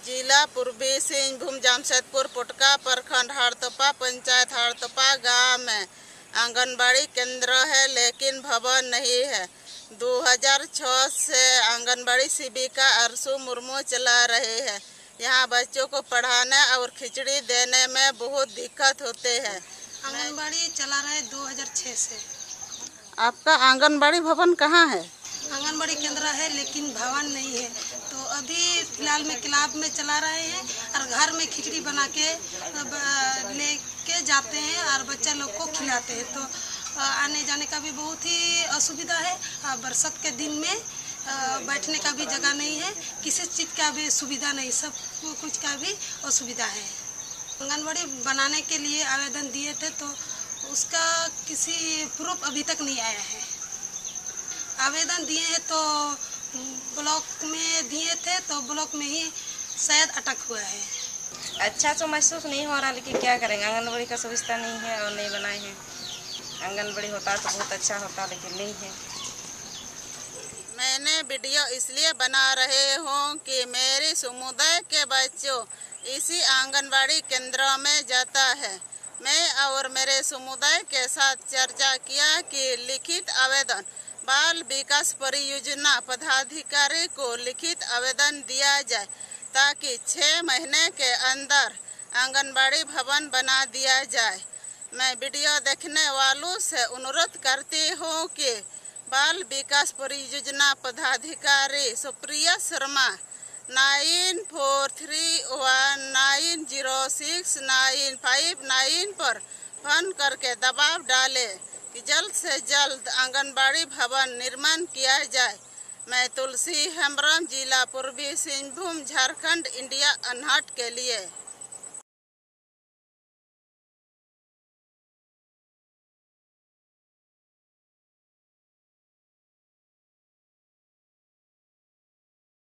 जिला पूर्वी सिंहभूम जमशेदपुर पुटका प्रखंड हरतोपा पंचायत हरतोपा गांव में आंगनबाड़ी केंद्र है, लेकिन भवन नहीं है। 2006 से आंगनबाड़ी सेविका अरसू मुर्मू चला रहे हैं। यहाँ बच्चों को पढ़ाने और खिचड़ी देने में बहुत दिक्कत होते हैं। आंगनबाड़ी चला रहे 2006 से। आपका आंगनबाड़ी भवन कहाँ है? आंगनबाड़ी केंद्र है लेकिन भवन नहीं है। तो अभी फिलहाल में क्लाब में चला रहे हैं और घर में खिचड़ी बना के लेके जाते हैं और बच्चा लोग को खिलाते हैं। तो आने जाने का भी बहुत ही असुविधा है। बरसात के दिन में बैठने का भी जगह नहीं है, किसी चीज़ का भी सुविधा नहीं, सब कुछ का भी असुविधा है। आंगनबाड़ी बनाने के लिए आवेदन दिए थे तो उसका किसी प्रूफ अभी तक नहीं आया है। आवेदन दिए हैं तो ब्लॉक में दिए थे तो ब्लॉक में ही शायद अटक हुआ है। अच्छा तो महसूस नहीं हो रहा, लेकिन क्या करेंगे, आंगनबाड़ी का सुविधा नहीं है और नहीं बनाए हैं। आंगनबाड़ी होता तो बहुत अच्छा होता, लेकिन नहीं है। मैंने वीडियो इसलिए बना रहे हूँ कि मेरे समुदाय के बच्चों इसी आंगनबाड़ी केंद्र में जाता है। मैं और मेरे समुदाय के साथ चर्चा किया कि लिखित आवेदन बाल विकास परियोजना पदाधिकारी को लिखित आवेदन दिया जाए ताकि 6 महीने के अंदर आंगनबाड़ी भवन बना दिया जाए। मैं वीडियो देखने वालों से अनुरोध करती हूँ कि बाल विकास परियोजना पदाधिकारी सुप्रिया शर्मा 9431906959 पर फोन करके दबाव डाले कि जल्द से जल्द आंगनबाड़ी भवन निर्माण किया जाए। मैं तुलसी हेम्ब्रम, जिला पूर्वी सिंहभूम, झारखंड, इंडिया अनहट के लिए।